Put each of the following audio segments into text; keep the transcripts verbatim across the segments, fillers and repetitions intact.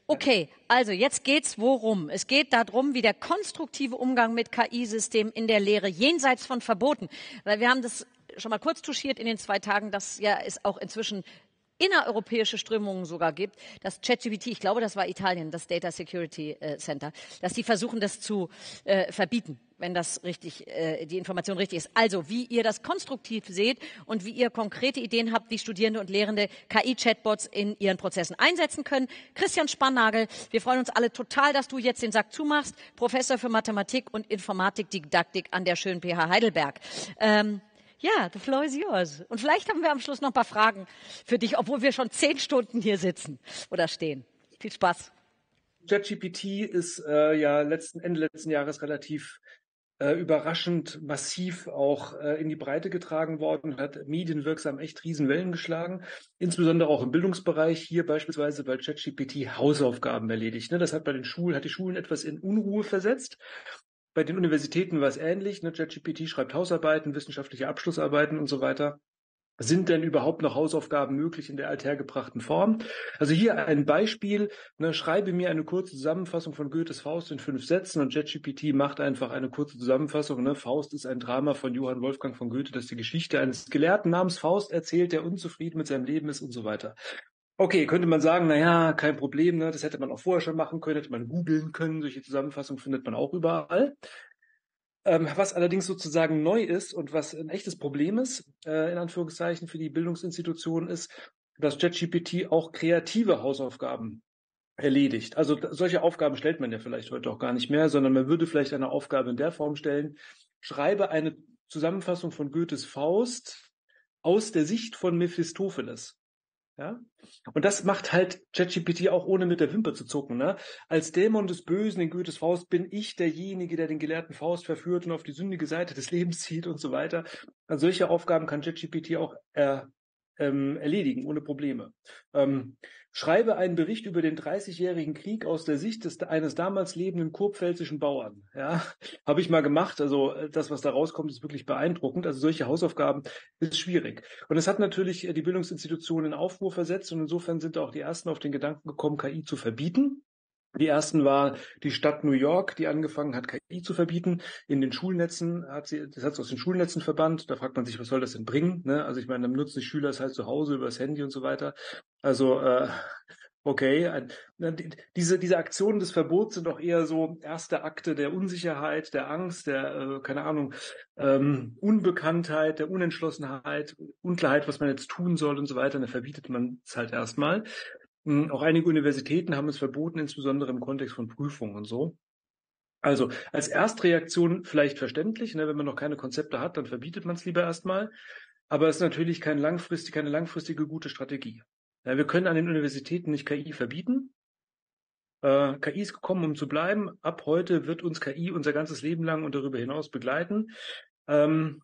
Okay, also jetzt geht's worum? Es geht darum, wie der konstruktive Umgang mit K I-Systemen in der Lehre jenseits von Verboten, weil wir haben das schon mal kurz touchiert in den zwei Tagen, dass ja es auch inzwischen innereuropäische Strömungen sogar gibt, dass ChatGPT, ich glaube, das war Italien, das Data Security Center, dass die versuchen, das zu äh, verbieten, wenn das richtig, äh, die Information richtig ist. Also, wie ihr das konstruktiv seht und wie ihr konkrete Ideen habt, wie Studierende und Lehrende K I-Chatbots in ihren Prozessen einsetzen können. Christian Spannagel, wir freuen uns alle total, dass du jetzt den Sack zumachst, Professor für Mathematik und Informatikdidaktik an der schönen P H Heidelberg. Ähm, Ja, the floor is yours. Und vielleicht haben wir am Schluss noch ein paar Fragen für dich, obwohl wir schon zehn Stunden hier sitzen oder stehen. Viel Spaß. ChatGPT ist äh, ja letzten Ende letzten Jahres relativ äh, überraschend massiv auch äh, in die Breite getragen worden und hat medienwirksam echt Riesenwellen geschlagen. Insbesondere auch im Bildungsbereich, hier beispielsweise, weil ChatGPT Hausaufgaben erledigt. Ne? Das hat bei den Schulen, hat die Schulen etwas in Unruhe versetzt. Bei den Universitäten war es ähnlich. Ne? ChatGPT schreibt Hausarbeiten, wissenschaftliche Abschlussarbeiten und so weiter. Sind denn überhaupt noch Hausaufgaben möglich in der althergebrachten Form? Also hier ein Beispiel. Ne? Schreibe mir eine kurze Zusammenfassung von Goethes Faust in fünf Sätzen und ChatGPT macht einfach eine kurze Zusammenfassung. Ne? Faust ist ein Drama von Johann Wolfgang von Goethe, das die Geschichte eines Gelehrten namens Faust erzählt, der unzufrieden mit seinem Leben ist und so weiter. Okay, könnte man sagen, na ja, kein Problem, ne? Das hätte man auch vorher schon machen können, hätte man googeln können. Solche Zusammenfassungen findet man auch überall. Ähm, was allerdings sozusagen neu ist und was ein echtes Problem ist, äh, in Anführungszeichen für die Bildungsinstitutionen, ist, dass ChatGPT auch kreative Hausaufgaben erledigt. Also solche Aufgaben stellt man ja vielleicht heute auch gar nicht mehr, sondern man würde vielleicht eine Aufgabe in der Form stellen: Schreibe eine Zusammenfassung von Goethes Faust aus der Sicht von Mephistopheles. Ja? Und das macht halt ChatGPT auch ohne mit der Wimper zu zucken. Ne? Als Dämon des Bösen in Goethes Faust bin ich derjenige, der den gelehrten Faust verführt und auf die sündige Seite des Lebens zieht und so weiter. Also solche Aufgaben kann ChatGPT auch er, ähm, erledigen, ohne Probleme. Ähm, schreibe einen Bericht über den dreißigjährigen Krieg aus der Sicht des, eines damals lebenden kurpfälzischen Bauern. Ja, habe ich mal gemacht. Also das, was da rauskommt, ist wirklich beeindruckend. Also solche Hausaufgaben ist schwierig. Und es hat natürlich die Bildungsinstitutionen in Aufruhr versetzt und insofern sind auch die ersten auf den Gedanken gekommen, K I zu verbieten. Die ersten war die Stadt New York, die angefangen hat, K I zu verbieten. In den Schulnetzen hat sie, das hat sie aus den Schulnetzen verbannt. Da fragt man sich, was soll das denn bringen? Ne? Also ich meine, dann benutzen die Schüler es halt zu Hause über das Handy und so weiter. Also äh, okay, diese diese Aktionen des Verbots sind doch eher so erste Akte der Unsicherheit, der Angst, der äh, keine Ahnung, ähm, Unbekanntheit, der Unentschlossenheit, Unklarheit, was man jetzt tun soll und so weiter. Dann verbietet man es halt erstmal. Auch einige Universitäten haben es verboten, insbesondere im Kontext von Prüfungen und so. Also als Erstreaktion vielleicht verständlich, ne, wenn man noch keine Konzepte hat, dann verbietet man es lieber erstmal. Aber es ist natürlich kein langfristig, keine langfristige gute Strategie. Ja, wir können an den Universitäten nicht K I verbieten. Äh, K I ist gekommen, um zu bleiben. Ab heute wird uns K I unser ganzes Leben lang und darüber hinaus begleiten. Ähm,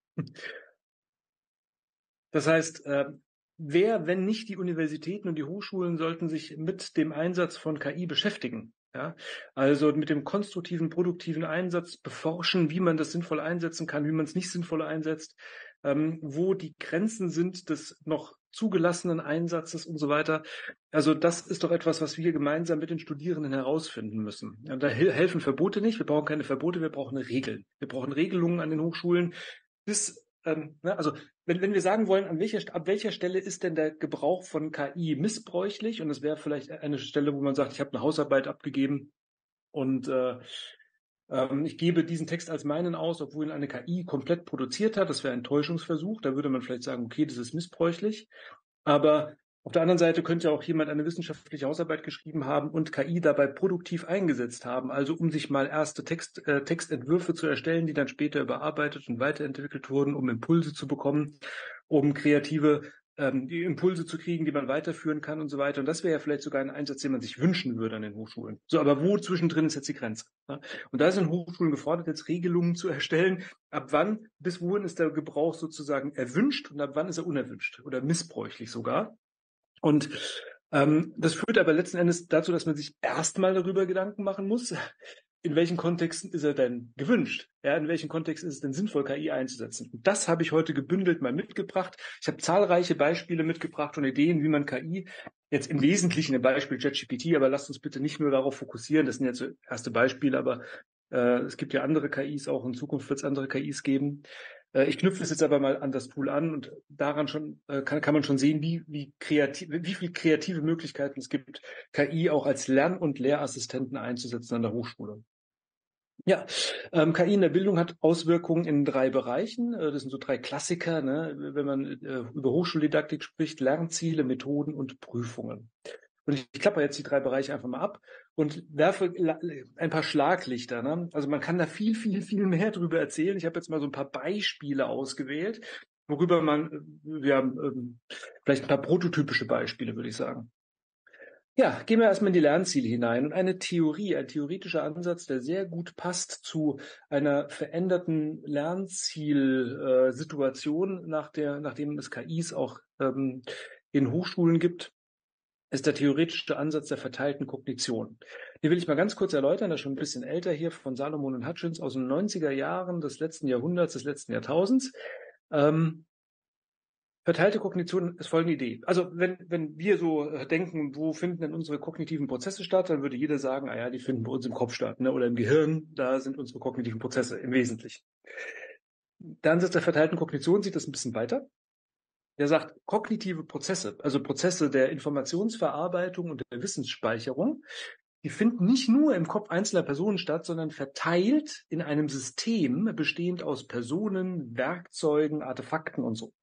das heißt, äh, wer, wenn nicht die Universitäten und die Hochschulen, sollten sich mit dem Einsatz von K I beschäftigen. Ja? Also mit dem konstruktiven, produktiven Einsatz beforschen, wie man das sinnvoll einsetzen kann, wie man es nicht sinnvoll einsetzt, ähm, wo die Grenzen sind des noch zugelassenen Einsatzes und so weiter. Also das ist doch etwas, was wir gemeinsam mit den Studierenden herausfinden müssen. Ja, da helfen Verbote nicht. Wir brauchen keine Verbote, wir brauchen Regeln. Wir brauchen Regelungen an den Hochschulen, bis Ähm, ne, also wenn, wenn wir sagen wollen, an welcher, ab welcher Stelle ist denn der Gebrauch von K I missbräuchlich, und das wäre vielleicht eine Stelle, wo man sagt, ich habe eine Hausarbeit abgegeben und äh, ähm, ich gebe diesen Text als meinen aus, obwohl ihn eine K I komplett produziert hat. Das wäre ein Täuschungsversuch. Da würde man vielleicht sagen, okay, das ist missbräuchlich. Aber auf der anderen Seite könnte auch jemand eine wissenschaftliche Hausarbeit geschrieben haben und K I dabei produktiv eingesetzt haben, also um sich mal erste Text, äh, Textentwürfe zu erstellen, die dann später überarbeitet und weiterentwickelt wurden, um Impulse zu bekommen, um kreative ähm, die Impulse zu kriegen, die man weiterführen kann und so weiter. Und das wäre ja vielleicht sogar ein Einsatz, den man sich wünschen würde an den Hochschulen. So, aber wo zwischendrin ist jetzt die Grenze? Ne? Und da sind Hochschulen gefordert, jetzt Regelungen zu erstellen, ab wann, bis wohin ist der Gebrauch sozusagen erwünscht und ab wann ist er unerwünscht oder missbräuchlich sogar. Und ähm, das führt aber letzten Endes dazu, dass man sich erstmal darüber Gedanken machen muss, in welchen Kontexten ist er denn gewünscht? Ja, in welchen Kontexten ist es denn sinnvoll, K I einzusetzen? Und das habe ich heute gebündelt mal mitgebracht. Ich habe zahlreiche Beispiele mitgebracht und Ideen, wie man K I jetzt im Wesentlichen ein Beispiel ChatGPT, aber lasst uns bitte nicht nur darauf fokussieren. Das sind jetzt so erste Beispiele, aber äh, es gibt ja andere K Is auch. In Zukunft wird es andere K Is geben. Äh, ich knüpfe es jetzt aber mal an das Tool an und daran schon äh, kann, kann man schon sehen, wie, wie kreativ, wie viel kreative Möglichkeiten es gibt, K I auch als Lern- und Lehrassistenten einzusetzen an der Hochschule. Ja, ähm, K I in der Bildung hat Auswirkungen in drei Bereichen. Äh, das sind so drei Klassiker, ne? Wenn man äh, über Hochschuldidaktik spricht: Lernziele, Methoden und Prüfungen. Und ich, ich klappe jetzt die drei Bereiche einfach mal ab und werfe ein paar Schlaglichter. Ne? Also man kann da viel, viel, viel mehr drüber erzählen. Ich habe jetzt mal so ein paar Beispiele ausgewählt, worüber man, wir haben ähm, vielleicht ein paar prototypische Beispiele, würde ich sagen. Ja, gehen wir erstmal in die Lernziele hinein. Und eine Theorie, ein theoretischer Ansatz, der sehr gut passt zu einer veränderten Lernzielsituation, nach der, nachdem es K Is auch ähm, in Hochschulen gibt, ist der theoretische Ansatz der verteilten Kognition. Den will ich mal ganz kurz erläutern, das ist schon ein bisschen älter hier, von Salomon und Hutchins aus den neunziger Jahren des letzten Jahrhunderts, des letzten Jahrtausends. Ähm, Verteilte Kognition ist folgende Idee. Also wenn, wenn wir so denken, wo finden denn unsere kognitiven Prozesse statt, dann würde jeder sagen, ah ja, die finden bei uns im Kopf statt, ne? Oder im Gehirn, da sind unsere kognitiven Prozesse im Wesentlichen. Der Ansatz der verteilten Kognition sieht das ein bisschen weiter. Der sagt, kognitive Prozesse, also Prozesse der Informationsverarbeitung und der Wissensspeicherung, die finden nicht nur im Kopf einzelner Personen statt, sondern verteilt in einem System, bestehend aus Personen, Werkzeugen, Artefakten und so.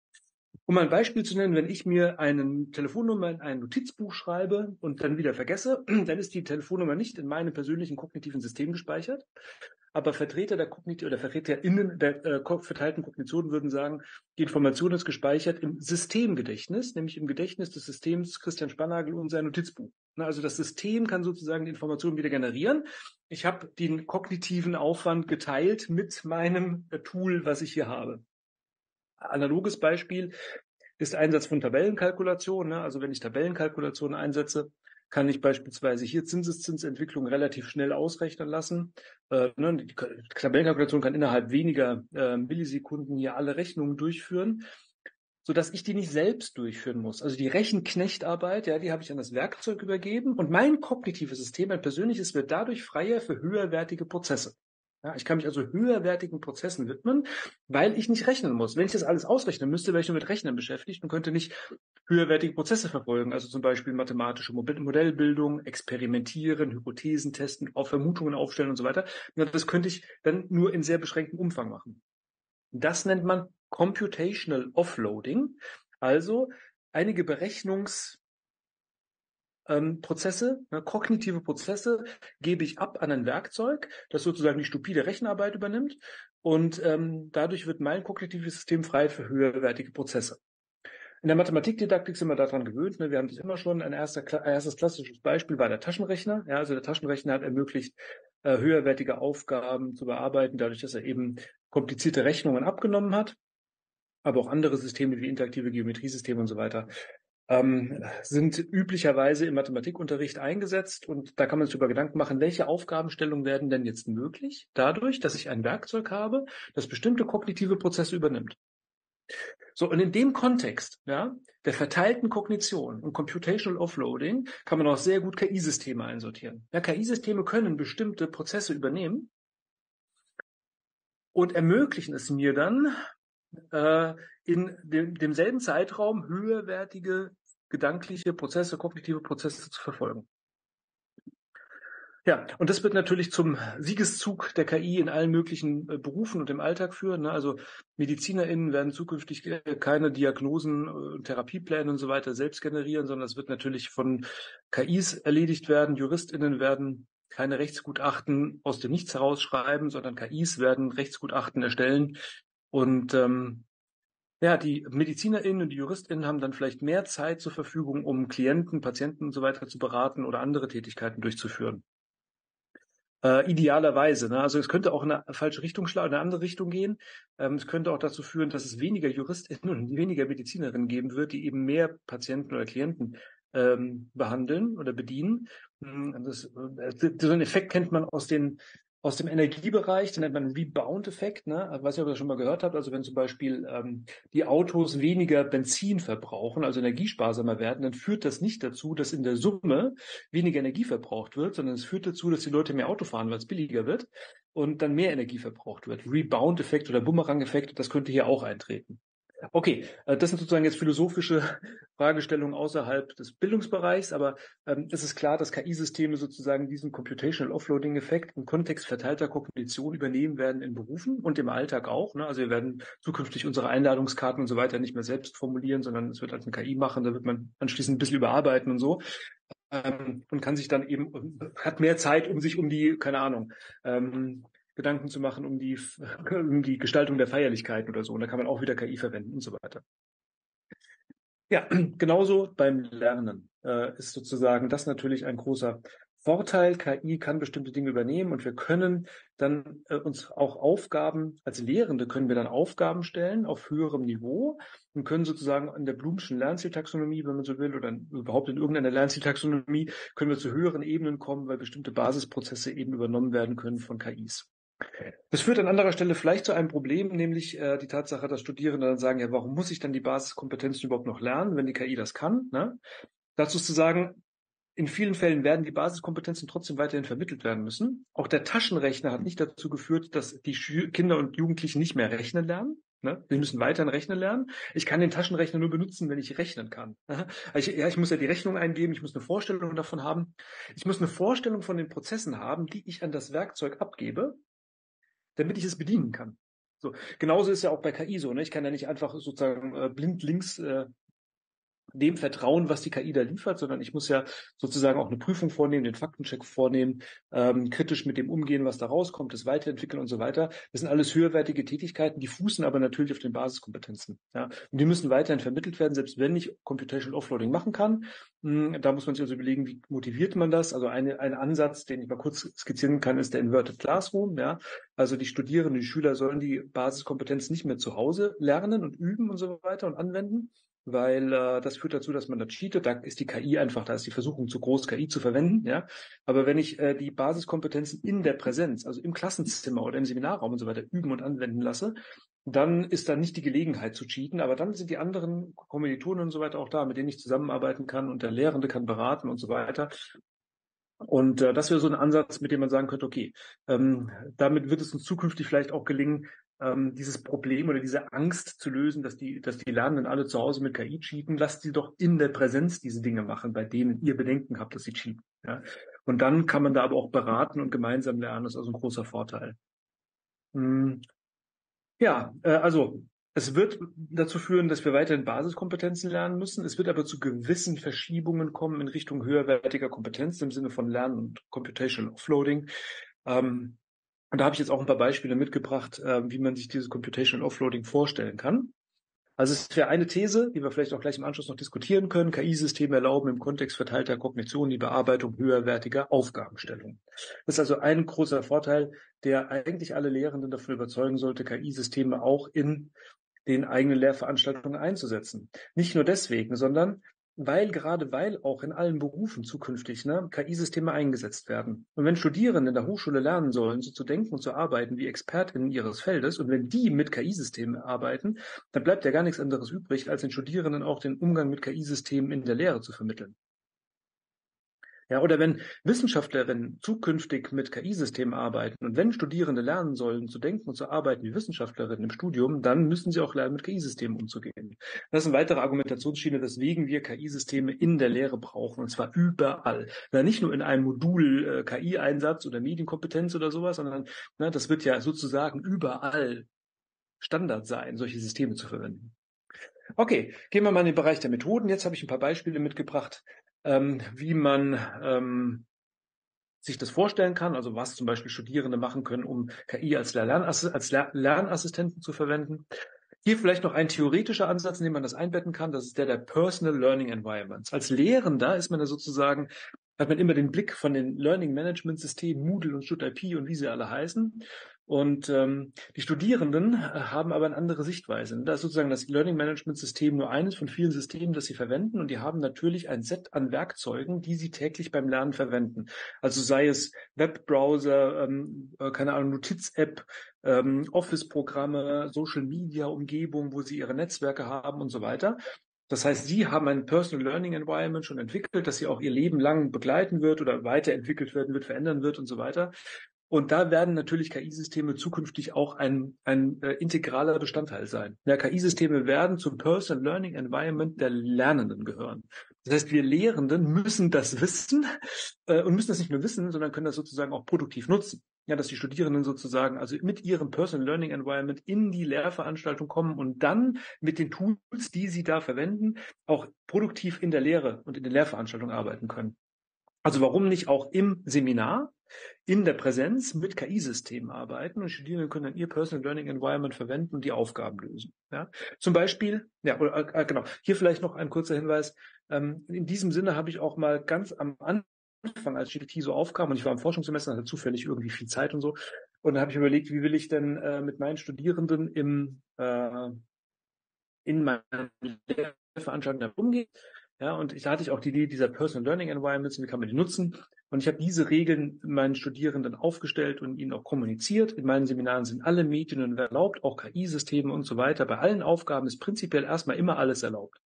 Um ein Beispiel zu nennen, wenn ich mir eine Telefonnummer in ein Notizbuch schreibe und dann wieder vergesse, dann ist die Telefonnummer nicht in meinem persönlichen kognitiven System gespeichert. Aber Vertreter der Kognition oder VertreterInnen der äh, verteilten Kognition würden sagen, die Information ist gespeichert im Systemgedächtnis, nämlich im Gedächtnis des Systems Christian Spannagel und sein Notizbuch. Na, also das System kann sozusagen die Information wieder generieren. Ich habe den kognitiven Aufwand geteilt mit meinem äh, Tool, was ich hier habe. Analoges Beispiel ist Einsatz von Tabellenkalkulation. Ne? Also wenn ich Tabellenkalkulation einsetze, kann ich beispielsweise hier Zinseszinsentwicklung relativ schnell ausrechnen lassen. Äh, ne? Die Tabellenkalkulation kann innerhalb weniger äh, Millisekunden hier alle Rechnungen durchführen, sodass ich die nicht selbst durchführen muss. Also die Rechenknechtarbeit, ja, die habe ich an das Werkzeug übergeben und mein kognitives System, mein persönliches, wird dadurch freier für höherwertige Prozesse. Ja, ich kann mich also höherwertigen Prozessen widmen, weil ich nicht rechnen muss. Wenn ich das alles ausrechnen müsste, wäre ich nur mit Rechnen beschäftigt und könnte nicht höherwertige Prozesse verfolgen. Also zum Beispiel mathematische Modellbildung, experimentieren, Hypothesen testen, auf Vermutungen aufstellen und so weiter. Das könnte ich dann nur in sehr beschränktem Umfang machen. Das nennt man Computational Offloading. Also einige Berechnungs Ähm, Prozesse, ne, kognitive Prozesse gebe ich ab an ein Werkzeug, das sozusagen die stupide Rechenarbeit übernimmt und ähm, dadurch wird mein kognitives System frei für höherwertige Prozesse. In der Mathematikdidaktik sind wir daran gewöhnt, ne, wir haben das immer schon, ein erster, erstes klassisches Beispiel war der Taschenrechner. Ja, also der Taschenrechner hat ermöglicht, äh, höherwertige Aufgaben zu bearbeiten, dadurch, dass er eben komplizierte Rechnungen abgenommen hat, aber auch andere Systeme wie interaktive Geometriesysteme und so weiter ähm, sind üblicherweise im Mathematikunterricht eingesetzt und da kann man sich über Gedanken machen, welche Aufgabenstellungen werden denn jetzt möglich dadurch, dass ich ein Werkzeug habe, das bestimmte kognitive Prozesse übernimmt. So, und in dem Kontext, ja, der verteilten Kognition und Computational Offloading kann man auch sehr gut K I-Systeme einsortieren. Ja, K I-Systeme können bestimmte Prozesse übernehmen und ermöglichen es mir dann, äh, in dem, demselben Zeitraum höherwertige gedankliche Prozesse, kognitive Prozesse zu verfolgen. Ja, und das wird natürlich zum Siegeszug der K I in allen möglichen äh, Berufen und im Alltag führen. Ne? Also MedizinerInnen werden zukünftig äh, keine Diagnosen, äh, Therapiepläne und so weiter selbst generieren, sondern es wird natürlich von K Is erledigt werden. JuristInnen werden keine Rechtsgutachten aus dem Nichts herausschreiben, sondern K Is werden Rechtsgutachten erstellen. Und ähm, ja, die MedizinerInnen und die JuristInnen haben dann vielleicht mehr Zeit zur Verfügung, um Klienten, Patienten und so weiter zu beraten oder andere Tätigkeiten durchzuführen. Äh, idealerweise. Ne? Also es könnte auch in eine falsche Richtung schlagen, in eine andere Richtung gehen. Ähm, es könnte auch dazu führen, dass es weniger JuristInnen und weniger Medizinerinnen geben wird, die eben mehr Patienten oder Klienten ähm, behandeln oder bedienen. Das, äh, so einen Effekt kennt man aus den aus dem Energiebereich, den nennt man Rebound-Effekt, ne? Ich weiß nicht, ob ihr das schon mal gehört habt. Also wenn zum Beispiel ähm, die Autos weniger Benzin verbrauchen, also energiesparsamer werden, dann führt das nicht dazu, dass in der Summe weniger Energie verbraucht wird, sondern es führt dazu, dass die Leute mehr Auto fahren, weil es billiger wird und dann mehr Energie verbraucht wird. Rebound-Effekt oder Bumerang-Effekt, das könnte hier auch eintreten. Okay, das sind sozusagen jetzt philosophische Fragestellungen außerhalb des Bildungsbereichs, aber ähm, es ist klar, dass K I-Systeme sozusagen diesen Computational Offloading-Effekt im Kontext verteilter Kognition übernehmen werden in Berufen und im Alltag auch. Ne? Also wir werden zukünftig unsere Einladungskarten und so weiter nicht mehr selbst formulieren, sondern es wird halt eine K I machen, da wird man anschließend ein bisschen überarbeiten und so. Ähm, und kann sich dann eben, hat mehr Zeit, um sich um die, keine Ahnung, ähm, Gedanken zu machen um die, um die Gestaltung der Feierlichkeiten oder so. Und da kann man auch wieder K I verwenden und so weiter. Ja, genauso beim Lernen äh, ist sozusagen das natürlich ein großer Vorteil. K I kann bestimmte Dinge übernehmen und wir können dann äh, uns auch Aufgaben, als Lehrende können wir dann Aufgaben stellen auf höherem Niveau und können sozusagen in der Bloomschen Lernzieltaxonomie, wenn man so will, oder überhaupt in irgendeiner Lernzieltaxonomie, können wir zu höheren Ebenen kommen, weil bestimmte Basisprozesse eben übernommen werden können von K Is. Das führt an anderer Stelle vielleicht zu einem Problem, nämlich äh, die Tatsache, dass Studierende dann sagen, ja, warum muss ich dann die Basiskompetenzen überhaupt noch lernen, wenn die K I das kann? Ne? Dazu ist zu sagen, in vielen Fällen werden die Basiskompetenzen trotzdem weiterhin vermittelt werden müssen. Auch der Taschenrechner hat nicht dazu geführt, dass die Schü- Kinder und Jugendlichen nicht mehr rechnen lernen. Ne? Sie müssen weiterhin rechnen lernen. Ich kann den Taschenrechner nur benutzen, wenn ich rechnen kann. Ich, ja, ich muss ja die Rechnung eingeben, ich muss eine Vorstellung davon haben. Ich muss eine Vorstellung von den Prozessen haben, die ich an das Werkzeug abgebe, damit ich es bedienen kann. So, genauso ist ja auch bei K I so. Ne? Ich kann ja nicht einfach sozusagen äh, blind links äh, dem vertrauen, was die K I da liefert, sondern ich muss ja sozusagen auch eine Prüfung vornehmen, den Faktencheck vornehmen, ähm, kritisch mit dem umgehen, was da rauskommt, das weiterentwickeln und so weiter. Das sind alles höherwertige Tätigkeiten, die fußen aber natürlich auf den Basiskompetenzen. Ja? Und die müssen weiterhin vermittelt werden, selbst wenn ich Computational Offloading machen kann. Mh, da muss man sich also überlegen, wie motiviert man das? Also eine, ein Ansatz, den ich mal kurz skizzieren kann, ist der Inverted Classroom. Ja? Also die Studierenden, die Schüler sollen die Basiskompetenz nicht mehr zu Hause lernen und üben und so weiter und anwenden, weil äh, das führt dazu, dass man da cheatet. Da ist die K I einfach, da ist die Versuchung zu groß, K I zu verwenden. Ja, aber wenn ich äh, die Basiskompetenzen in der Präsenz, also im Klassenzimmer oder im Seminarraum und so weiter üben und anwenden lasse, dann ist da nicht die Gelegenheit zu cheaten. Aber dann sind die anderen Kommilitonen und so weiter auch da, mit denen ich zusammenarbeiten kann und der Lehrende kann beraten und so weiter. Und äh, das wäre so ein Ansatz, mit dem man sagen könnte, okay, ähm, damit wird es uns zukünftig vielleicht auch gelingen, ähm, dieses Problem oder diese Angst zu lösen, dass die, dass die Lernenden alle zu Hause mit K I cheaten. Lasst sie doch in der Präsenz diese Dinge machen, bei denen ihr Bedenken habt, dass sie cheaten. Ja? Und dann kann man da aber auch beraten und gemeinsam lernen. Das ist also ein großer Vorteil. Hm. Ja, äh, also es wird dazu führen, dass wir weiterhin Basiskompetenzen lernen müssen. Es wird aber zu gewissen Verschiebungen kommen in Richtung höherwertiger Kompetenz im Sinne von Lernen und Computational Offloading. Ähm, und da habe ich jetzt auch ein paar Beispiele mitgebracht, äh, wie man sich dieses Computational Offloading vorstellen kann. Also es wäre eine These, die wir vielleicht auch gleich im Anschluss noch diskutieren können. K I-Systeme erlauben im Kontext verteilter Kognition die Bearbeitung höherwertiger Aufgabenstellungen. Das ist also ein großer Vorteil, der eigentlich alle Lehrenden davon überzeugen sollte, K I-Systeme auch in den eigenen Lehrveranstaltungen einzusetzen. Nicht nur deswegen, sondern weil, gerade weil auch in allen Berufen zukünftig ne, K I-Systeme eingesetzt werden. Und wenn Studierende in der Hochschule lernen sollen, so zu denken und zu arbeiten wie ExpertInnen ihres Feldes, und wenn die mit K I-Systemen arbeiten, dann bleibt ja gar nichts anderes übrig, als den Studierenden auch den Umgang mit K I-Systemen in der Lehre zu vermitteln. Ja, oder wenn Wissenschaftlerinnen zukünftig mit K I-Systemen arbeiten und wenn Studierende lernen sollen, zu denken und zu arbeiten wie Wissenschaftlerinnen im Studium, dann müssen sie auch lernen, mit K I-Systemen umzugehen. Das ist eine weitere Argumentationsschiene, weswegen wir K I-Systeme in der Lehre brauchen, und zwar überall. Na, nicht nur in einem Modul äh, K I-Einsatz oder Medienkompetenz oder sowas, sondern na, das wird ja sozusagen überall Standard sein, solche Systeme zu verwenden. Okay, gehen wir mal in den Bereich der Methoden. Jetzt habe ich ein paar Beispiele mitgebracht, ähm, wie man ähm, sich das vorstellen kann, also was zum Beispiel Studierende machen können, um K I als, Lernass als Lernassistenten zu verwenden. Hier vielleicht noch ein theoretischer Ansatz, in dem man das einbetten kann, das ist der der Personal Learning Environments. Als Lehrender ist man da sozusagen, hat man immer den Blick von den Learning Management Systemen, Moodle und StudIP und wie sie alle heißen. Und ähm, die Studierenden äh, haben aber eine andere Sichtweise. Da ist sozusagen das Learning Management System nur eines von vielen Systemen, das sie verwenden. Und die haben natürlich ein Set an Werkzeugen, die sie täglich beim Lernen verwenden. Also sei es Webbrowser, ähm, äh, keine Ahnung, Notiz-App, ähm, Office-Programme, Social-Media-Umgebung, wo sie ihre Netzwerke haben und so weiter. Das heißt, sie haben ein Personal Learning Environment schon entwickelt, das sie auch ihr Leben lang begleiten wird oder weiterentwickelt werden wird, verändern wird und so weiter. Und da werden natürlich K I-Systeme zukünftig auch ein, ein äh, integraler Bestandteil sein. Ja, K I-Systeme werden zum Personal Learning Environment der Lernenden gehören. Das heißt, wir Lehrenden müssen das wissen äh, und müssen das nicht nur wissen, sondern können das sozusagen auch produktiv nutzen. Ja, dass die Studierenden sozusagen also mit ihrem Personal Learning Environment in die Lehrveranstaltung kommen und dann mit den Tools, die sie da verwenden, auch produktiv in der Lehre und in der Lehrveranstaltung arbeiten können. Also warum nicht auch im Seminar, in der Präsenz mit K I-Systemen arbeiten und Studierende können dann ihr Personal Learning Environment verwenden und die Aufgaben lösen. Ja, zum Beispiel, ja, oder, äh, genau, hier vielleicht noch ein kurzer Hinweis. Ähm, in diesem Sinne habe ich auch mal ganz am Anfang, als G P T so aufkam, und ich war im Forschungssemester, hatte zufällig irgendwie viel Zeit und so, und da habe ich überlegt, wie will ich denn äh, mit meinen Studierenden im äh, in meiner Lehrveranstaltung umgehen. Ja, und da hatte ich auch die Idee dieser Personal Learning Environments, wie kann man die nutzen? Und ich habe diese Regeln meinen Studierenden aufgestellt und ihnen auch kommuniziert. In meinen Seminaren sind alle Medien erlaubt, auch K I-Systeme und so weiter. Bei allen Aufgaben ist prinzipiell erstmal immer alles erlaubt.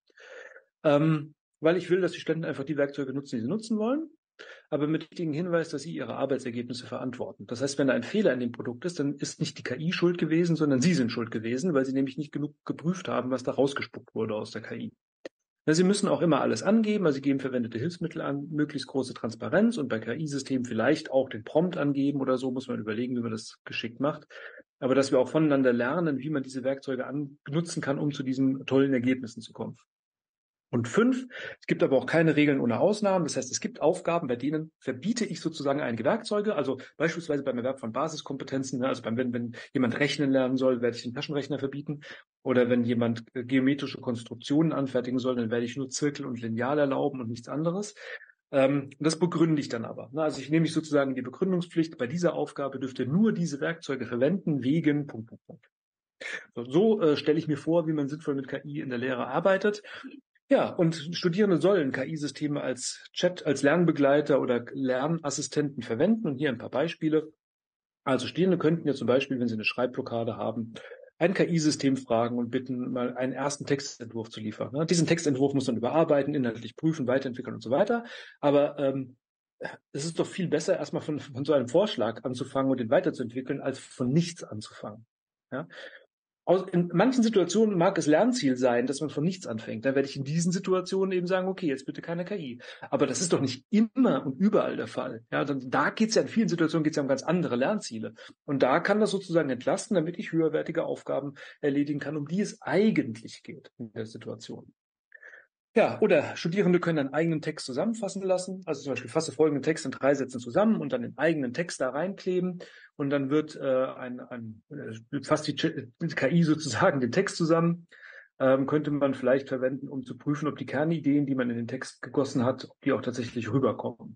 Ähm, weil ich will, dass die Studenten einfach die Werkzeuge nutzen, die sie nutzen wollen, aber mit dem Hinweis, dass sie ihre Arbeitsergebnisse verantworten. Das heißt, wenn da ein Fehler in dem Produkt ist, dann ist nicht die K I schuld gewesen, sondern sie sind schuld gewesen, weil sie nämlich nicht genug geprüft haben, was da rausgespuckt wurde aus der K I. Sie müssen auch immer alles angeben, also Sie geben verwendete Hilfsmittel an, möglichst große Transparenz und bei K I-Systemen vielleicht auch den Prompt angeben oder so, muss man überlegen, wie man das geschickt macht. Aber dass wir auch voneinander lernen, wie man diese Werkzeuge nutzen kann, um zu diesen tollen Ergebnissen zu kommen. Und fünf, es gibt aber auch keine Regeln ohne Ausnahmen. Das heißt, es gibt Aufgaben, bei denen verbiete ich sozusagen einige Werkzeuge. Also beispielsweise beim Erwerb von Basiskompetenzen. Also beim, wenn, wenn jemand rechnen lernen soll, werde ich den Taschenrechner verbieten. Oder wenn jemand geometrische Konstruktionen anfertigen soll, dann werde ich nur Zirkel und Lineal erlauben und nichts anderes. Ähm, das begründe ich dann aber. Also ich nehme mich sozusagen in die Begründungspflicht. Bei dieser Aufgabe dürft ihr nur diese Werkzeuge verwenden wegen Punkt, Punkt, Punkt. So, so äh, stelle ich mir vor, wie man sinnvoll mit K I in der Lehre arbeitet. Ja, und Studierende sollen K I-Systeme als Chat, als Lernbegleiter oder Lernassistenten verwenden. Und hier ein paar Beispiele. Also Studierende könnten ja zum Beispiel, wenn sie eine Schreibblockade haben, ein K I-System fragen und bitten, mal einen ersten Textentwurf zu liefern. Diesen Textentwurf muss man überarbeiten, inhaltlich prüfen, weiterentwickeln und so weiter. Aber ähm, es ist doch viel besser, erstmal von, von so einem Vorschlag anzufangen und den weiterzuentwickeln, als von nichts anzufangen. Ja? In manchen Situationen mag es Lernziel sein, dass man von nichts anfängt. Da werde ich in diesen Situationen eben sagen, okay, jetzt bitte keine K I. Aber das ist doch nicht immer und überall der Fall. Ja, dann, da geht es ja in vielen Situationen geht's ja um ganz andere Lernziele. Und da kann das sozusagen entlasten, damit ich höherwertige Aufgaben erledigen kann, um die es eigentlich geht in der Situation. Ja, oder Studierende können einen eigenen Text zusammenfassen lassen. Also zum Beispiel fasse folgenden Text in drei Sätzen zusammen und dann den eigenen Text da reinkleben. Und dann wird äh, ein, ein äh, fasst die K I sozusagen den Text zusammen. Ähm, könnte man vielleicht verwenden, um zu prüfen, ob die Kernideen, die man in den Text gegossen hat, ob die auch tatsächlich rüberkommen.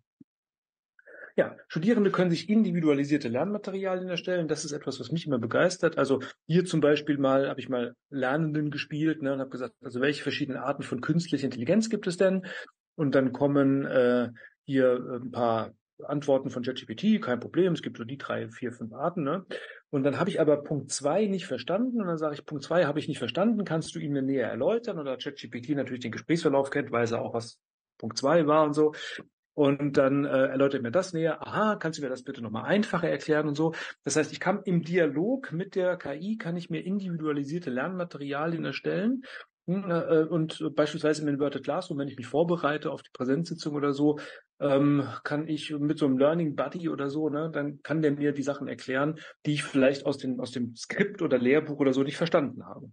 Ja, Studierende können sich individualisierte Lernmaterialien erstellen. Das ist etwas, was mich immer begeistert. Also hier zum Beispiel mal habe ich mal Lernenden gespielt, ne, und habe gesagt, also welche verschiedenen Arten von künstlicher Intelligenz gibt es denn? Und dann kommen äh, hier ein paar Antworten von ChatGPT, kein Problem, es gibt so die drei, vier, fünf Arten. Ne? Und dann habe ich aber Punkt zwei nicht verstanden und dann sage ich, Punkt zwei habe ich nicht verstanden, kannst du ihn mir näher erläutern? Oder ChatGPT natürlich den Gesprächsverlauf kennt, weiß er auch, was Punkt zwei war und so. Und dann äh, erläutert mir das näher. Aha, kannst du mir das bitte nochmal einfacher erklären und so. Das heißt, ich kann im Dialog mit der K I, kann ich mir individualisierte Lernmaterialien erstellen. Äh, und beispielsweise im Inverted Classroom, wenn ich mich vorbereite auf die Präsenzsitzung oder so, ähm, kann ich mit so einem Learning Buddy oder so, ne, dann kann der mir die Sachen erklären, die ich vielleicht aus, den, aus dem Skript oder Lehrbuch oder so nicht verstanden habe.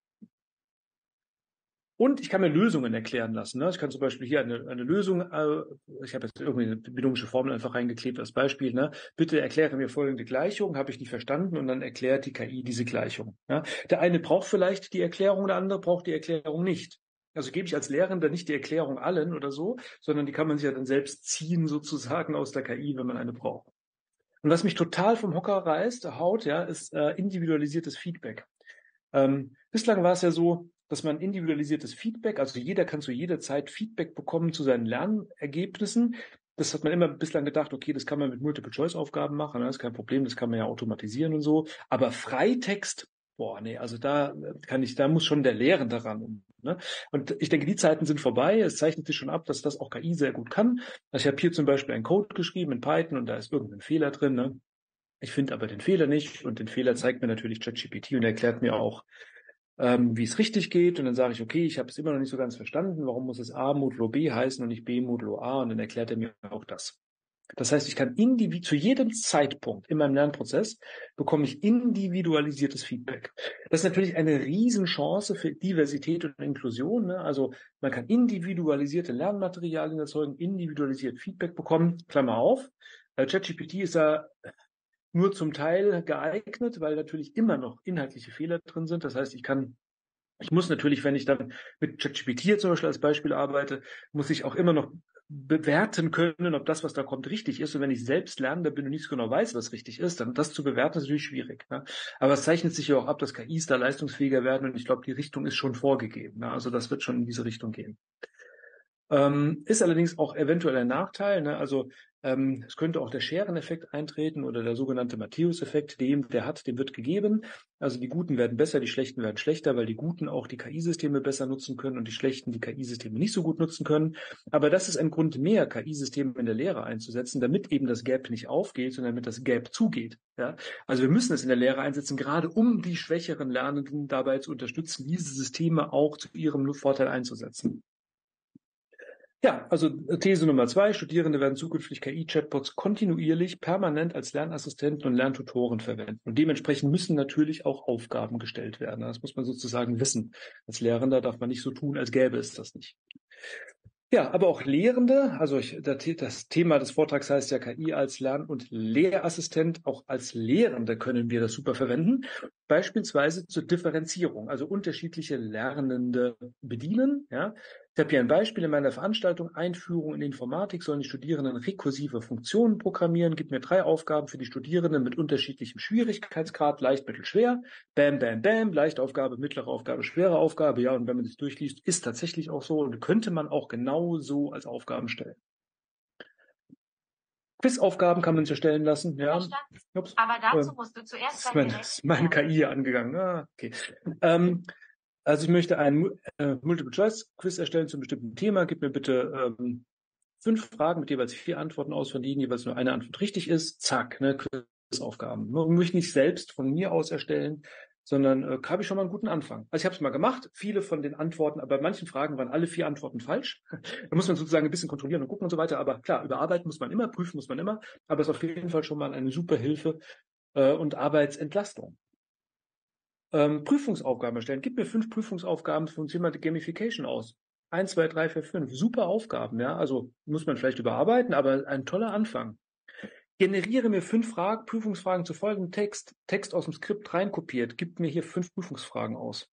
Und ich kann mir Lösungen erklären lassen. Ne? Ich kann zum Beispiel hier eine, eine Lösung, äh, ich habe jetzt irgendwie eine binomische Formel einfach reingeklebt als Beispiel. Ne? Bitte erkläre mir folgende Gleichung, habe ich nicht verstanden und dann erklärt die K I diese Gleichung. Ja? Der eine braucht vielleicht die Erklärung, der andere braucht die Erklärung nicht. Also gebe ich als Lehrender nicht die Erklärung allen oder so, sondern die kann man sich ja dann selbst ziehen sozusagen aus der K I, wenn man eine braucht. Und was mich total vom Hocker reißt, haut, ja, ist äh, individualisiertes Feedback. Ähm, bislang war es ja so, dass man individualisiertes Feedback, also jeder kann zu jeder Zeit Feedback bekommen zu seinen Lernergebnissen. Das hat man immer bislang gedacht, okay, das kann man mit Multiple-Choice-Aufgaben machen, das ist kein Problem, das kann man ja automatisieren und so. Aber Freitext, boah, nee, also da kann ich, da muss schon der Lehrende ran. Ne? Und ich denke, die Zeiten sind vorbei. Es zeichnet sich schon ab, dass das auch K I sehr gut kann. Also ich habe hier zum Beispiel einen Code geschrieben in Python und da ist irgendein Fehler drin. Ne? Ich finde aber den Fehler nicht und den Fehler zeigt mir natürlich ChatGPT und erklärt mir auch, ähm, wie es richtig geht. Und dann sage ich, okay, ich habe es immer noch nicht so ganz verstanden. Warum muss es A modulo B heißen und nicht B modulo A? Und dann erklärt er mir auch das. Das heißt, ich kann individu- zu jedem Zeitpunkt in meinem Lernprozess bekomme ich individualisiertes Feedback. Das ist natürlich eine Riesenchance für Diversität und Inklusion. Ne? Also man kann individualisierte Lernmaterialien erzeugen, individualisiert Feedback bekommen. Klammer auf. Äh, ChatGPT ist da nur zum Teil geeignet, weil natürlich immer noch inhaltliche Fehler drin sind. Das heißt, ich kann, ich muss natürlich, wenn ich dann mit ChatGPT zum Beispiel als Beispiel arbeite, muss ich auch immer noch bewerten können, ob das, was da kommt, richtig ist. Und wenn ich selbst Lernender bin und nicht so genau weiß, was richtig ist, dann das zu bewerten, ist natürlich schwierig. Ne? Aber es zeichnet sich ja auch ab, dass K Is da leistungsfähiger werden und ich glaube, die Richtung ist schon vorgegeben. Ne? Also das wird schon in diese Richtung gehen. Ähm, ist allerdings auch eventuell ein Nachteil. Ne? Also ähm, es könnte auch der Schereneffekt eintreten oder der sogenannte Matthäus-Effekt. Dem, der hat, dem wird gegeben. Also die Guten werden besser, die Schlechten werden schlechter, weil die Guten auch die K I-Systeme besser nutzen können und die Schlechten die K I-Systeme nicht so gut nutzen können. Aber das ist ein Grund mehr, K I-Systeme in der Lehre einzusetzen, damit eben das Gap nicht aufgeht, sondern damit das Gap zugeht. Ja? Also wir müssen es in der Lehre einsetzen, gerade um die schwächeren Lernenden dabei zu unterstützen, diese Systeme auch zu ihrem Vorteil einzusetzen. Ja, also These Nummer zwei, Studierende werden zukünftig K I-Chatbots kontinuierlich, permanent als Lernassistenten und Lerntutoren verwenden. Und dementsprechend müssen natürlich auch Aufgaben gestellt werden. Das muss man sozusagen wissen. Als Lehrender darf man nicht so tun, als gäbe es das nicht. Ja, aber auch Lehrende, also ich, das Thema des Vortrags heißt ja K I als Lern- und Lehrassistent, auch als Lehrende können wir das super verwenden, beispielsweise zur Differenzierung, also unterschiedliche Lernende bedienen. Ja. Ich habe hier ein Beispiel in meiner Veranstaltung, Einführung in Informatik, sollen die Studierenden rekursive Funktionen programmieren, gibt mir drei Aufgaben für die Studierenden mit unterschiedlichem Schwierigkeitsgrad, leicht, mittel, schwer, bam, bam, bam, leichte Aufgabe, mittlere Aufgabe, schwere Aufgabe, ja, und wenn man das durchliest, ist tatsächlich auch so und könnte man auch genau so als Aufgaben stellen. Quizaufgaben kann man sich erstellen lassen, ja. Ups. Aber dazu musst du zuerst das mein, ist meine K I hier angegangen. Ah, okay. Ähm, also ich möchte ein äh, Multiple-Choice-Quiz erstellen zu einem bestimmten Thema. Gib mir bitte ähm, fünf Fragen mit jeweils vier Antworten aus, von denen jeweils nur eine Antwort richtig ist. Zack, ne, Quizaufgaben. Man muss nicht selbst von mir aus erstellen, sondern äh, habe ich schon mal einen guten Anfang. Also ich habe es mal gemacht, viele von den Antworten, aber bei manchen Fragen waren alle vier Antworten falsch. Da muss man sozusagen ein bisschen kontrollieren und gucken und so weiter. Aber klar, überarbeiten muss man immer, prüfen muss man immer, aber es ist auf jeden Fall schon mal eine super Hilfe äh, und Arbeitsentlastung. Ähm, Prüfungsaufgaben erstellen. Gib mir fünf Prüfungsaufgaben zum Thema Gamification aus. Eins, zwei, drei, vier, fünf. Super Aufgaben, ja. Also muss man vielleicht überarbeiten, aber ein toller Anfang. Generiere mir fünf Fragen, Prüfungsfragen zu folgendem Text. Text aus dem Skript reinkopiert. Gib mir hier fünf Prüfungsfragen aus.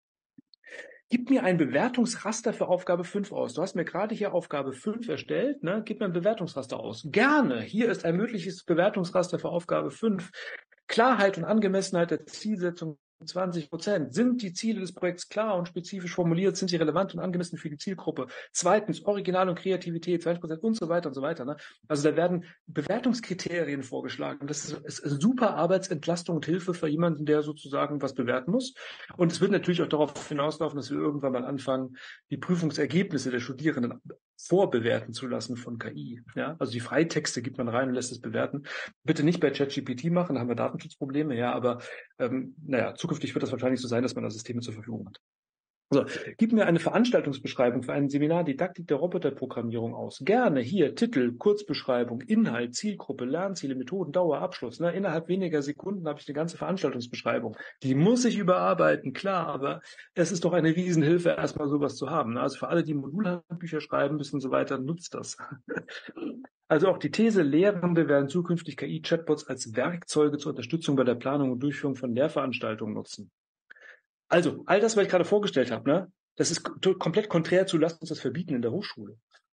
Gib mir ein Bewertungsraster für Aufgabe fünf aus. Du hast mir gerade hier Aufgabe fünf erstellt, ne? Gib mir ein Bewertungsraster aus. Gerne. Hier ist ein mögliches Bewertungsraster für Aufgabe fünf. Klarheit und Angemessenheit der Zielsetzung zwanzig Prozent. Sind die Ziele des Projekts klar und spezifisch formuliert? Sind sie relevant und angemessen für die Zielgruppe? Zweitens, Original und Kreativität, zwanzig Prozent und so weiter und so weiter. Ne? Also da werden Bewertungskriterien vorgeschlagen. Das ist, ist eine super Arbeitsentlastung und Hilfe für jemanden, der sozusagen was bewerten muss. Und es wird natürlich auch darauf hinauslaufen, dass wir irgendwann mal anfangen, die Prüfungsergebnisse der Studierenden vorbewerten zu lassen von K I. Ja? Also die Freitexte gibt man rein und lässt es bewerten. Bitte nicht bei ChatGPT machen, da haben wir Datenschutzprobleme, ja, aber ähm, naja, zukünftig wird das wahrscheinlich so sein, dass man da Systeme zur Verfügung hat. Also, gib mir eine Veranstaltungsbeschreibung für ein Seminar Didaktik der Roboterprogrammierung aus. Gerne hier Titel, Kurzbeschreibung, Inhalt, Zielgruppe, Lernziele, Methoden, Dauer, Abschluss. Ne? Innerhalb weniger Sekunden habe ich eine ganze Veranstaltungsbeschreibung. Die muss ich überarbeiten, klar, aber es ist doch eine Riesenhilfe, erstmal sowas zu haben. Ne? Also für alle, die Modulhandbücher schreiben müssen und so weiter, nutzt das. Also auch die These, Lehrende werden zukünftig K I-Chatbots als Werkzeuge zur Unterstützung bei der Planung und Durchführung von Lehrveranstaltungen nutzen. Also, all das, was ich gerade vorgestellt habe, ne, das ist komplett konträr zu, lasst uns das verbieten in der Hochschule.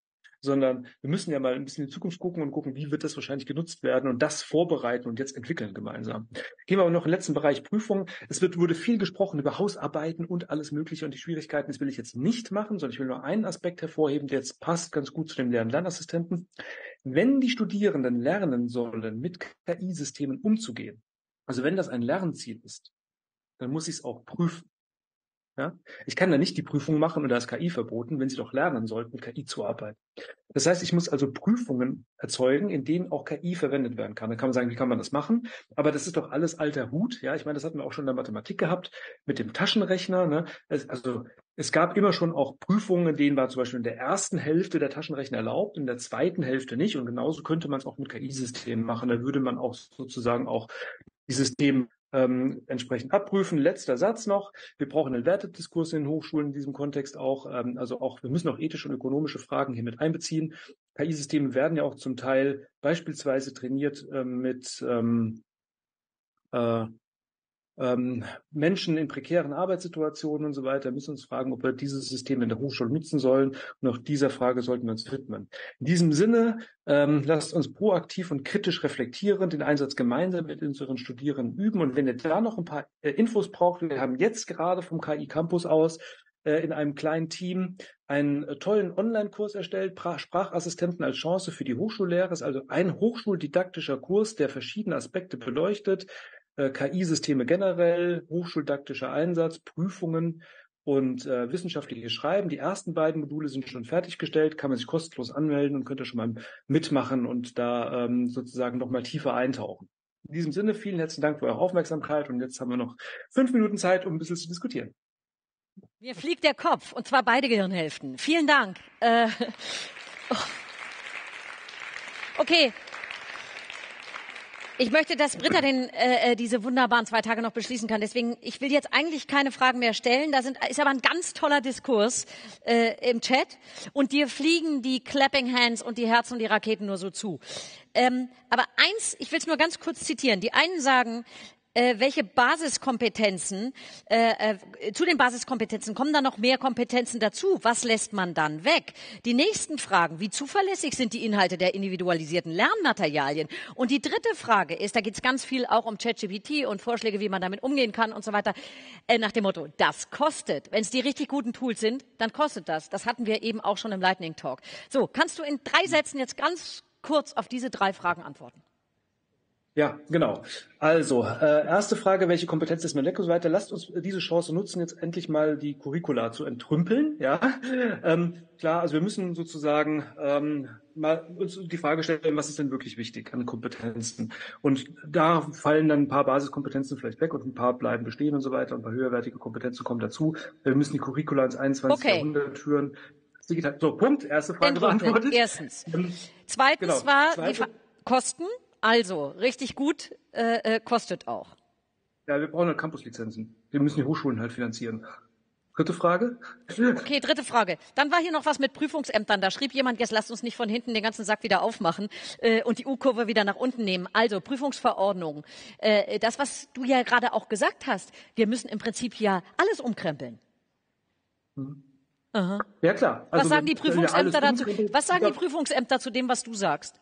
sondern wir müssen ja mal ein bisschen in die Zukunft gucken und gucken, wie wird das wahrscheinlich genutzt werden und das vorbereiten und jetzt entwickeln gemeinsam. Gehen wir aber noch in den letzten Bereich Prüfungen. Es wird, wurde viel gesprochen über Hausarbeiten und alles Mögliche und die Schwierigkeiten. Das will ich jetzt nicht machen, sondern ich will nur einen Aspekt hervorheben, der jetzt passt ganz gut zu dem Lern-Lernassistenten. Wenn die Studierenden lernen sollen, mit K I-Systemen umzugehen, also wenn das ein Lernziel ist, dann muss ich es auch prüfen. Ja? Ich kann da nicht die Prüfung machen und da ist K I verboten, wenn sie doch lernen sollten, mit K I zu arbeiten. Das heißt, ich muss also Prüfungen erzeugen, in denen auch K I verwendet werden kann. Dann kann man sagen, wie kann man das machen? Aber das ist doch alles alter Hut. Ja, ich meine, das hatten wir auch schon in der Mathematik gehabt mit dem Taschenrechner. Ne? Es, also es gab immer schon auch Prüfungen, in denen war zum Beispiel in der ersten Hälfte der Taschenrechner erlaubt, in der zweiten Hälfte nicht. Und genauso könnte man es auch mit K I-Systemen machen. Da würde man auch sozusagen auch die Systeme Ähm, entsprechend abprüfen. Letzter Satz noch. Wir brauchen einen Wertediskurs in den Hochschulen in diesem Kontext auch. Ähm, also auch, wir müssen auch ethische und ökonomische Fragen hier mit einbeziehen. K I-Systeme werden ja auch zum Teil beispielsweise trainiert ähm, mit ähm, äh, ähm, Menschen in prekären Arbeitssituationen und so weiter. Wir müssen uns fragen, ob wir dieses System in der Hochschule nutzen sollen. Und auch dieser Frage sollten wir uns widmen. In diesem Sinne, ähm, lasst uns proaktiv und kritisch reflektieren, den Einsatz gemeinsam mit unseren Studierenden üben. Und wenn ihr da noch ein paar äh, Infos braucht, wir haben jetzt gerade vom K I Campus aus äh, in einem kleinen Team einen äh, tollen Online-Kurs erstellt, pra- Sprachassistenten als Chance für die Hochschullehrer. Das ist also ein hochschuldidaktischer Kurs, der verschiedene Aspekte beleuchtet. K I-Systeme generell, hochschuldidaktischer Einsatz, Prüfungen und äh, wissenschaftliches Schreiben. Die ersten beiden Module sind schon fertiggestellt, kann man sich kostenlos anmelden und könnte schon mal mitmachen und da ähm, sozusagen noch mal tiefer eintauchen. In diesem Sinne, vielen herzlichen Dank für eure Aufmerksamkeit und jetzt haben wir noch fünf Minuten Zeit, um ein bisschen zu diskutieren. Mir fliegt der Kopf, und zwar beide Gehirnhälften. Vielen Dank. Äh, oh. Okay. Ich möchte, dass Britta den, äh, diese wunderbaren zwei Tage noch beschließen kann. Deswegen, ich will jetzt eigentlich keine Fragen mehr stellen. Da sind, ist aber ein ganz toller Diskurs äh, im Chat. Und dir fliegen die Clapping Hands und die Herzen und die Raketen nur so zu. Ähm, aber eins, ich will es nur ganz kurz zitieren. Die einen sagen, Äh, welche Basiskompetenzen, äh, äh, zu den Basiskompetenzen kommen da noch mehr Kompetenzen dazu? Was lässt man dann weg? Die nächsten Fragen, wie zuverlässig sind die Inhalte der individualisierten Lernmaterialien? Und die dritte Frage ist, da geht es ganz viel auch um ChatGPT und Vorschläge, wie man damit umgehen kann und so weiter, äh, nach dem Motto, das kostet. Wenn es die richtig guten Tools sind, dann kostet das. Das hatten wir eben auch schon im Lightning Talk. So, kannst du in drei Sätzen jetzt ganz kurz auf diese drei Fragen antworten? Ja, genau. Also, äh, erste Frage, welche Kompetenz ist mein Leck und so weiter. Lasst uns diese Chance nutzen, jetzt endlich mal die Curricula zu entrümpeln. Ja, ähm, klar, also wir müssen sozusagen ähm, mal uns die Frage stellen, was ist denn wirklich wichtig an Kompetenzen? Und da fallen dann ein paar Basiskompetenzen vielleicht weg und ein paar bleiben bestehen und so weiter. Und ein paar höherwertige Kompetenzen kommen dazu. Wir müssen die Curricula ins einundzwanzigste Okay. Jahrhundert führen. So, Punkt. Erste Frage beantwortet. Erstens. Zweitens genau. war Zweite. die Fa- Kosten. Also, richtig gut, äh, äh, kostet auch. Ja, wir brauchen halt Campuslizenzen. Wir müssen die Hochschulen halt finanzieren. Dritte Frage? Okay, dritte Frage. Dann war hier noch was mit Prüfungsämtern. Da schrieb jemand, jetzt lasst uns nicht von hinten den ganzen Sack wieder aufmachen äh, und die U-Kurve wieder nach unten nehmen. Also, Prüfungsverordnung. Äh, das, was du ja gerade auch gesagt hast, wir müssen im Prinzip ja alles umkrempeln. Mhm. Aha. Ja, klar. Also, was sagen die Prüfungsämter dazu? Was sagen die Prüfungsämter zu dem, was du sagst?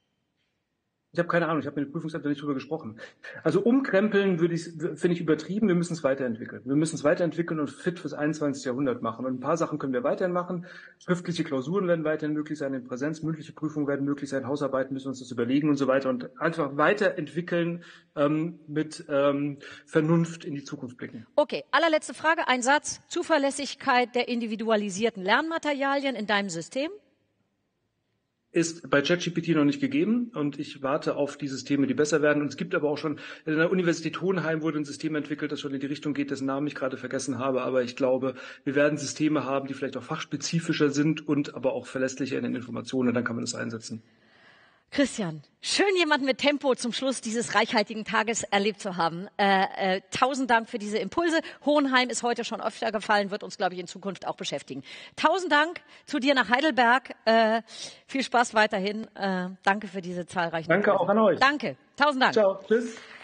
Ich habe keine Ahnung, ich habe mit den Prüfungsämtern nicht drüber gesprochen. Also umkrempeln würde ich, finde ich übertrieben, wir müssen es weiterentwickeln. Wir müssen es weiterentwickeln und fit fürs einundzwanzigste Jahrhundert machen. Und ein paar Sachen können wir weiterhin machen. Schriftliche Klausuren werden weiterhin möglich sein, in Präsenz, mündliche Prüfungen werden möglich sein, Hausarbeiten müssen wir uns das überlegen und so weiter. Und einfach weiterentwickeln, ähm, mit ähm, Vernunft in die Zukunft blicken. Okay, allerletzte Frage, ein Satz. Zuverlässigkeit der individualisierten Lernmaterialien in deinem System? Ist bei ChatGPT noch nicht gegeben und ich warte auf die Systeme, die besser werden. Und es gibt aber auch schon, in der Universität Hohenheim wurde ein System entwickelt, das schon in die Richtung geht, dessen Namen ich gerade vergessen habe. Aber ich glaube, wir werden Systeme haben, die vielleicht auch fachspezifischer sind und aber auch verlässlicher in den Informationen. Und dann kann man das einsetzen. Christian, schön jemanden mit Tempo zum Schluss dieses reichhaltigen Tages erlebt zu haben. Äh, äh, tausend Dank für diese Impulse. Hohenheim ist heute schon öfter gefallen, wird uns, glaube ich, in Zukunft auch beschäftigen. Tausend Dank zu dir nach Heidelberg. Äh, viel Spaß weiterhin. Äh, danke für diese zahlreichen Danke Impulse. auch an euch. Danke. Tausend Dank. Ciao. Tschüss.